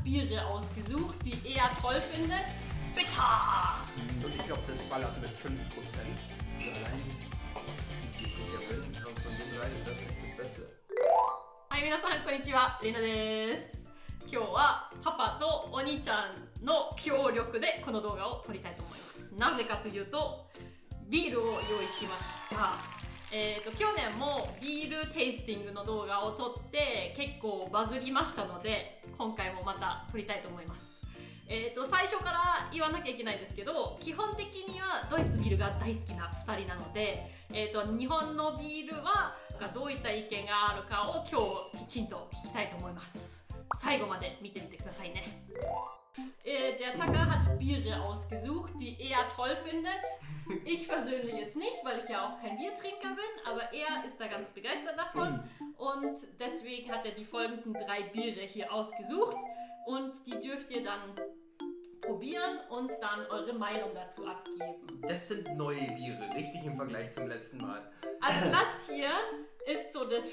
Biere ausgesucht, die er toll findet. Bitter! Und ich glaube, das ballert mit 5%. Allein die Bierwelt von den drei ist das echt das Beste. はい、皆さんこんにちは、レイナです。今日はパパとお兄ちゃんの協力でこの動画を撮りたいと思います。なぜかというと、ビールを用意しました。去年もビールテイスティングの動画を撮って結構バズりましたので、今回もまた撮りたいと思います。最初から言わなきゃいけないんですけど、基本的にはドイツビールが大好きな2人なので、日本のビールはどういった意見があるかを今日きちんと聞きたいと思います。最後まで見てみてくださいね。Der Taka hat Biere ausgesucht, die er toll findet. Ich persönlich jetzt nicht, weil ich ja auch kein Biertrinker bin, aber er ist da ganz begeistert davon und deswegen hat er die folgenden 3 Biere hier ausgesucht und die dürft ihr dann probieren und dann eure Meinung dazu abgeben. Das sind neue Biere, richtig im Vergleich zum letzten Mal. Also das hier ist so das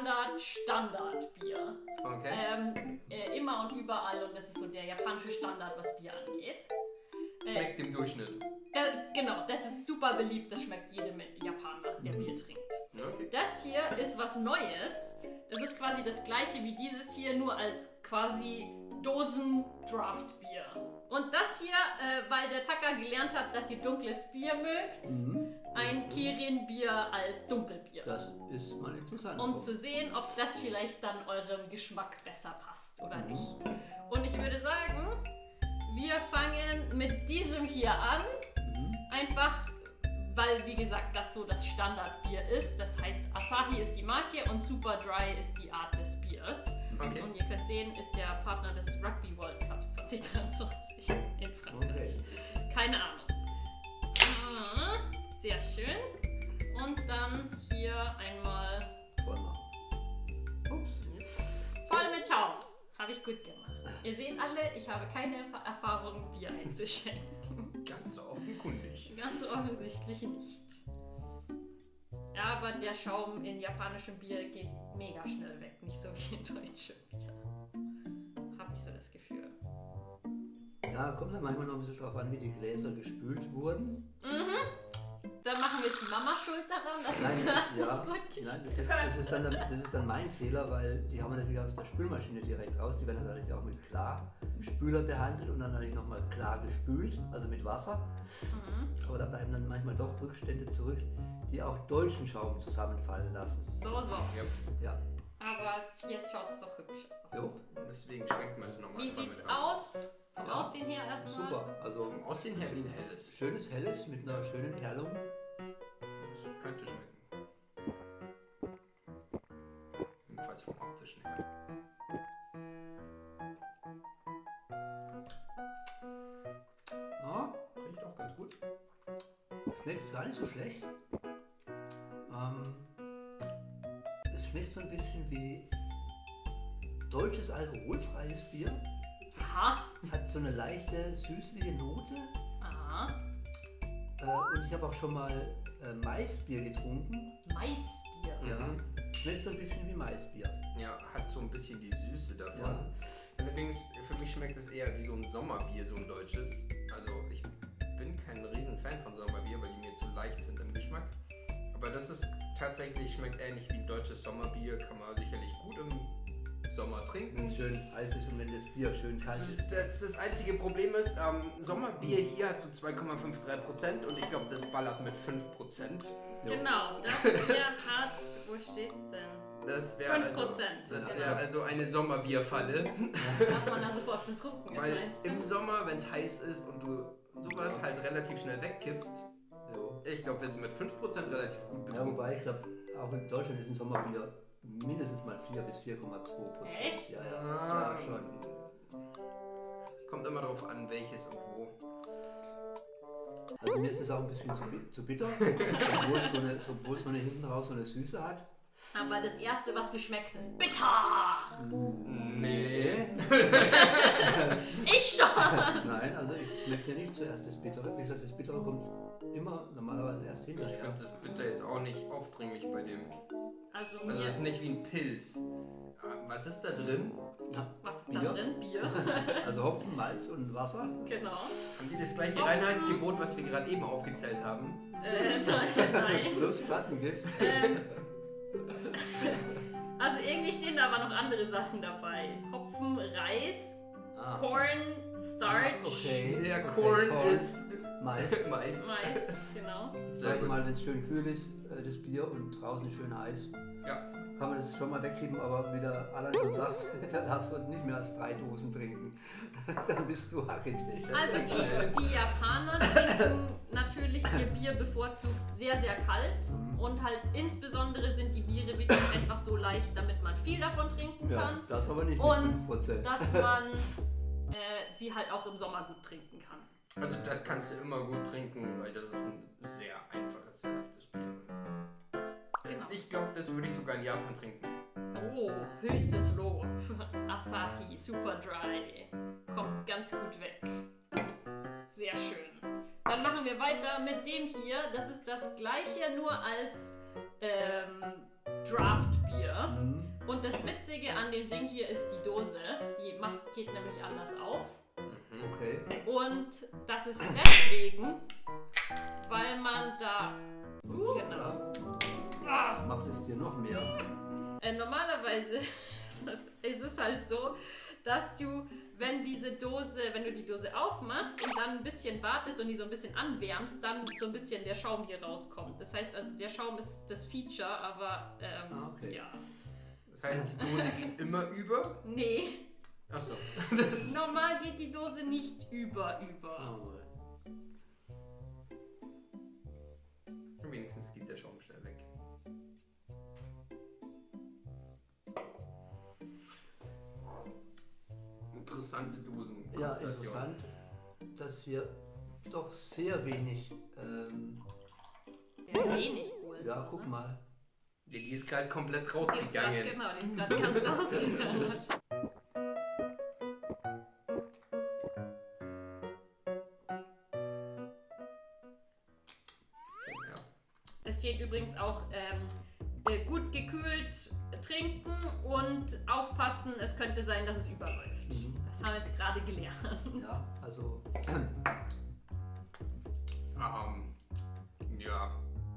Standardbier. Okay. Immer und überall und das ist so der japanische Standard, was Bier angeht. Schmeckt im Durchschnitt. Genau, das ist super beliebt, das schmeckt jedem Japaner, der Bier trinkt. Okay. Das hier ist was Neues. Das ist quasi das gleiche wie dieses hier, nur als quasi Dosen-Draft-Bier. Und das hier, weil der Taka gelernt hat, dass ihr dunkles Bier mögt, ein Kirin-Bier als Dunkelbier. Das ist mal interessant. Um zu sehen, ob das vielleicht dann eurem Geschmack besser passt oder nicht. Und ich würde sagen, wir fangen mit diesem hier an. Einfach, weil, wie gesagt, das so das Standardbier ist. Das heißt, Asahi ist die Marke und Super Dry ist die Art des Biers. Okay. Und ihr könnt sehen, ist der Partner des Rugby World Cups 2023 in Frankreich. Okay. Keine Ahnung. Sehr schön. Und dann hier einmal Voll machen. Ups. voll mit Schaum. Habe ich gut gemacht. Ihr seht alle, ich habe keine Erfahrung, Bier einzuschenken. Ganz offenkundig. Ganz offensichtlich nicht. Ja, aber der Schaum in japanischem Bier geht mega schnell weg, nicht so wie in deutschem Bier. Habe ich so das Gefühl. Ja, kommt dann manchmal noch ein bisschen drauf an, wie die Gläser gespült wurden. Dann machen wir die Mama schuld daran, dass das Nein, Glas ja, nicht gut gespült nein, das ist dann mein Fehler, weil die haben wir natürlich aus der Spülmaschine direkt raus. Die werden dann natürlich auch mit Klarspüler behandelt und dann natürlich nochmal klar gespült, also mit Wasser. Aber da bleiben dann manchmal doch Rückstände zurück, die auch deutschen Schaum zusammenfallen lassen. So. Ja. Aber jetzt schaut es doch hübsch aus. Jo. Deswegen schmeckt man es nochmal. Wie sieht's aus? Vom Aussehen her erstmal. Super, also Vom Aussehen her wie ein helles. schönes Helles mit einer schönen Perlung. Das könnte schmecken. Jedenfalls vom optischen her. Ja, Riecht auch ganz gut. schmeckt gar nicht so schlecht. Es schmeckt so ein bisschen wie deutsches alkoholfreies Bier. Aha. Hat so eine leichte süßliche Note. Aha. Und ich habe auch schon mal Maisbier getrunken. Maisbier. Ja. Schmeckt so ein bisschen wie Maisbier. Ja, hat so ein bisschen die Süße davon. Ja. Allerdings, für mich schmeckt es eher wie so ein Sommerbier, so ein deutsches. Also ich bin kein riesen Fan von Sommerbier, weil die mir zu leicht sind im Geschmack. Aber das ist tatsächlich, schmeckt ähnlich wie ein deutsches Sommerbier, kann man sicherlich gut im Sommer trinken. Wenn es schön heiß ist und wenn das Bier schön kalt ist. Das einzige Problem ist, Sommerbier hier hat so 2,53% und ich glaube, das ballert mit 5%. Genau, das hier hat, wo steht's denn? Das wäre 5%. also eine Sommerbierfalle. Was man da sofort betrunken ist, Weil meinst du? im Sommer, wenn es heiß ist und du sowas halt relativ schnell wegkippst, Jo. ich glaube, wir sind mit 5% relativ gut Ja, betrunken. wobei ich glaube, auch in Deutschland ist ein Sommerbier mindestens mal 4 bis 4,2%. Echt? Ja, Ah. ja, schon. Kommt immer darauf an, welches und wo. Also mir ist das auch ein bisschen zu bitter, obwohl es so eine hinten raus so eine Süße hat. Aber das erste, was du schmeckst, ist bitter! Nee. Ich schon! Nein, also ich schmeckt ja nicht zuerst das Bittere. Wie gesagt, das Bittere kommt immer normalerweise erst Ich hinterher. finde das Bitter jetzt auch nicht aufdringlich bei dem. Also, Also mir, es ist nicht wie ein Pilz. Was ist da drin? was ist da Bier. drin? Bier. Also Hopfen, Malz und Wasser. Genau. Haben die das gleiche Reinheitsgebot, was wir gerade eben aufgezählt haben? Nein. Bloß Schattengift. Also irgendwie stehen da aber noch andere Sachen dabei. Hopfen, Reis, Ah, Corn, Starch, okay. Der okay, Korn ist Mais. Mais. Mais, genau. Sehr Sag gut. mal, wenn es schön kühl ist, das Bier und draußen ist schön heiß, Ja. kann man das schon mal wegkippen, aber wie der Alan schon sagt, dann darfst du nicht mehr als 3 Dosen trinken. Dann bist du hackedicht. Das Also geht schnell. die Japaner trinken natürlich ihr Bier bevorzugt sehr, sehr kalt. Und halt insbesondere sind die Biere wirklich einfach so leicht, damit man viel davon trinken Ja, kann. das aber nicht Und mit 5%. Dass man sie halt auch im Sommer gut trinken kann. Also das kannst du immer gut trinken, weil das ist ein sehr einfaches, sehr leichtes Bier. Genau. Ich glaube, das würde ich sogar in Japan trinken. Oh, höchstes Lob. Asahi Super Dry. Kommt ganz gut weg. Sehr schön. Dann machen wir weiter mit dem hier. Das ist das gleiche, nur als Draft-Bier. Mhm. Und das Witzige an dem Ding hier ist die Dose. Die geht nämlich anders auf. Okay. Und das ist deswegen, weil man da... Genau. Ah, Macht es dir noch mehr? normalerweise ist es halt so, dass du, wenn du die Dose aufmachst und dann ein bisschen wartest und die so ein bisschen anwärmst, dann so ein bisschen der Schaum hier rauskommt. Das heißt also, der Schaum ist das Feature, aber okay. ja. Das heißt, die Dose geht immer über. Nee, Achso. normal geht die Dose nicht über. Oh, Wenigstens geht der Schaum schnell weg. Interessante ja, Dosenkonstellation. interessant, dass wir doch sehr wenig. Sehr wenig Kohlensäure. Ja, guck mal. Die ist gerade komplett Die ist grad, rausgegangen. genau, die ist gerade ganz rausgegangen. Das, Ja. Es steht übrigens auch gut gekühlt trinken und aufpassen, es könnte sein, dass es überläuft. Mhm. Das haben wir jetzt gerade gelernt. ja, also Ja.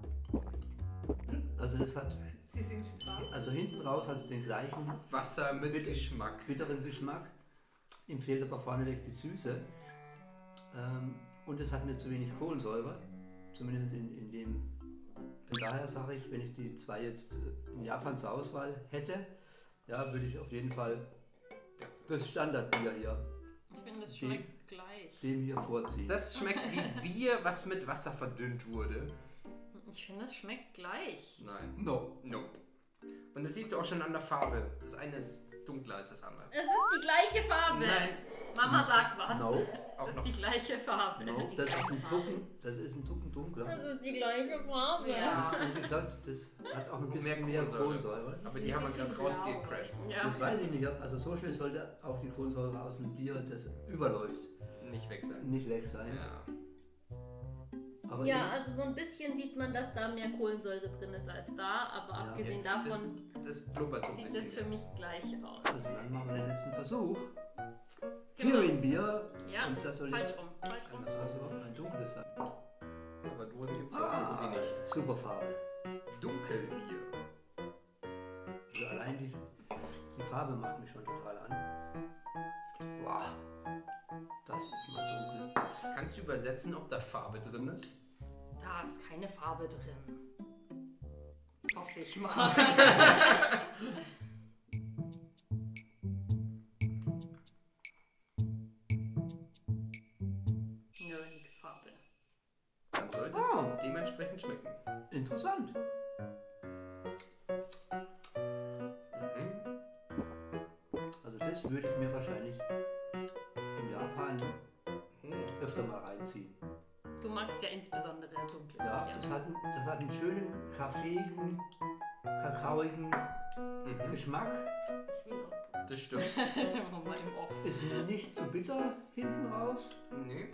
Also das hat, Sie sind sprachlos. also hinten raus hat es den gleichen Wasser mit Bitte. Geschmack. bitteren Geschmack. Ihm fehlt aber vorneweg die Süße. Und es hat mir zu wenig Kohlensäure. Zumindest in dem. Von daher sage ich, wenn ich die zwei jetzt in Japan zur Auswahl hätte, ja, würde ich auf jeden Fall das Standardbier hier Ich finde, es schmeckt gleich. dem hier vorziehen. Das schmeckt wie Bier, was mit Wasser verdünnt wurde. Ich finde, es schmeckt gleich. Nein. No. Nope. Und das siehst du auch schon an der Farbe. Das eine ist dunkler als das andere. Es ist die gleiche Farbe. Nein. Mama sagt was. No. Auch Es noch. ist die gleiche Farbe. No, das ist ein Tucken dunkler. Es ist die gleiche Farbe. Ja. Und wie gesagt, das hat auch ein Und bisschen mehr Kohlensäure. Aber die haben wir gerade rausgecrashed. Ja. Das weiß ich nicht, also so schnell sollte auch die Kohlensäure aus dem Bier, das überläuft, Nicht weg sein. nicht weg sein. Ja. Aber Ja, also so ein bisschen sieht man, dass da mehr Kohlensäure drin ist als da, aber Ja. abgesehen Das, davon das blubbert so ein sieht bisschen. das für mich gleich aus. also dann machen wir den letzten Versuch. Genau. Kirin-Bier. Ja, Und das soll falsch jetzt rum. Falsch rum. also ein dunkles sein. Aber Dosen gibt es ja auch so gut wie nicht. Super Farbe. Dunkelbier. Also allein die Farbe macht mich schon total an. Wow. Das ist mal dunkel. Kannst du übersetzen, ob da Farbe drin ist? Da ist keine Farbe drin. Hoffe ich mal. Nö, nix Farbe. Dann sollte es Ah. dementsprechend schmecken. Interessant. Mhm. Also das würde ich mir wahrscheinlich in Japan Mhm. öfter mal reinziehen. Du magst ja insbesondere dunkles Ja, Bier. das hat einen schönen, kaffeeigen, kakaoigen Mhm. Geschmack Das stimmt. Nochmal im Off. ist nicht zu bitter hinten raus. Nee.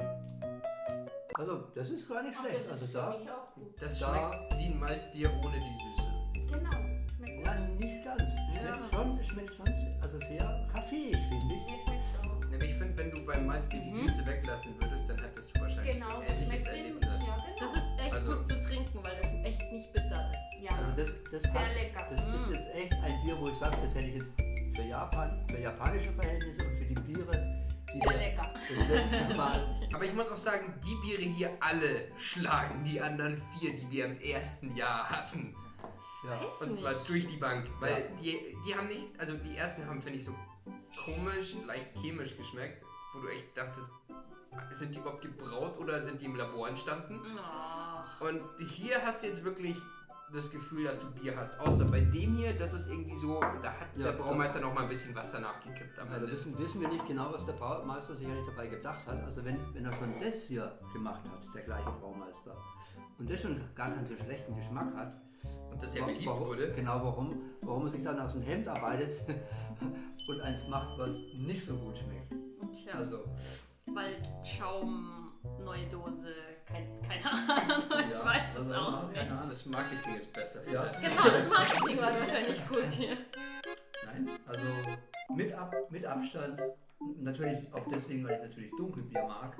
Also das ist gar nicht Ach, schlecht. das Also ist da, für mich auch gut. Das Da- schmeckt wie ein Malzbier ohne die Süße. Genau, schmeckt gut. ja, nicht ganz. Schmeckt schon also sehr kaffeeig, finde ich. Mir schmeckt auch. Aber ich finde, wenn du beim Malzbier die Süße weglassen würdest, dann hättest du wahrscheinlich Genau, ein das ähnliches schmeckt dem. Erlebnis. Ja, genau. Das ist echt Also- gut zu trinken, weil es echt nicht bitter ist. ja, Also das sehr lecker. Das ist jetzt echt ein Bier, wo ich sage, das hätte ich jetzt für Japan, für japanische Verhältnisse und für die Biere, die Sehr wir lecker. das letzte Mal. Aber ich muss auch sagen, die Biere hier alle schlagen die anderen 4, die wir im ersten Jahr hatten. Ja. Weiß Und nicht. zwar durch die Bank. Weil Ja. die haben nicht, also die ersten haben, finde ich, so komisch, leicht chemisch geschmeckt, wo du echt dachtest, sind die überhaupt gebraut oder sind die im Labor entstanden? Ach, Und hier hast du jetzt wirklich das Gefühl, dass du Bier hast. Außer bei dem hier, das ist irgendwie so, da hat Ja, der Braumeister noch mal ein bisschen Wasser nachgekippt am Ja, da Ende. wissen wir nicht genau, was der Braumeister sicherlich dabei gedacht hat. Also wenn er schon das hier gemacht hat, der gleiche Braumeister, und das schon gar keinen so schlechten Geschmack hat, Und das ja beliebt wurde. Genau, warum er sich dann aus dem Hemd arbeitet und eins macht, was nicht so gut schmeckt. tja, Also, weil Schaum, neue Dose, keine Ahnung, ich ja, weiß es also, auch nicht. keine Ahnung. Das Marketing ist besser. Ja. Genau, das Marketing war wahrscheinlich gut hier. Nein, also mit Abstand, natürlich auch deswegen, weil ich natürlich Dunkelbier mag.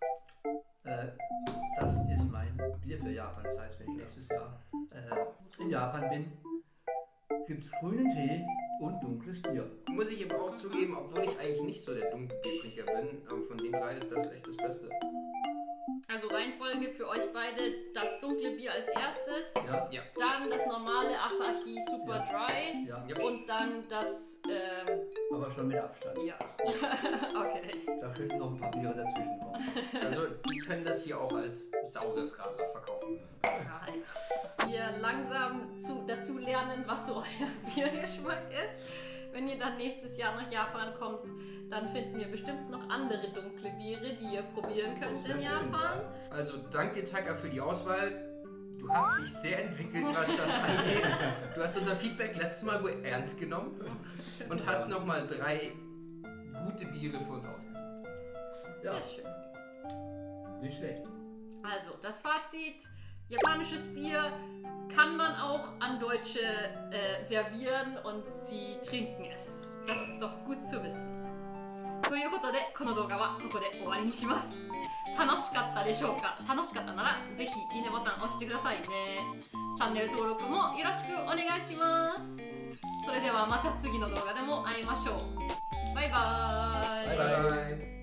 Das ist mein Bier für Japan. Das heißt, wenn ich nächstes Jahr in Japan bin, gibt es grünen Tee und dunkles Bier. Muss ich eben auch zugeben, obwohl ich eigentlich nicht so der Dunkelbiertrinker bin, aber von den drei ist das echt das Beste. Also Reihenfolge für euch beide, das dunkle Bier als erstes, Ja, Ja. dann das normale Asahi Super Dry ja, Ja. und dann das, aber schon mit Abstand. ja, okay. Da könnten noch ein paar Biere dazwischen kommen. Also die können das hier auch als saures Radler verkaufen. Ihr langsam dazu lernen, was so euer Biergeschmack ist. Wenn ihr dann nächstes Jahr nach Japan kommt, dann finden wir bestimmt noch andere dunkle Biere, die ihr probieren Das könnt wär in schön, Japan. Also danke Taka für die Auswahl. Du hast dich sehr entwickelt, was das angeht. Du hast unser Feedback letztes Mal wohl ernst genommen und hast nochmal 3 gute Biere für uns ausgesucht. Ja, Sehr schön. nicht schlecht. Also, das Fazit: japanisches Bier kann man auch an Deutsche servieren und sie trinken es. Das ist doch gut zu wissen. ということで、この動画はここで終わりにします。楽しかったでしょうか？楽しかったならぜひいいねボタン押してくださいね。チャンネル登録もよろしくお願いします。それではまた次の動画でも会いましょう。バイバーイ。 バイバイイ。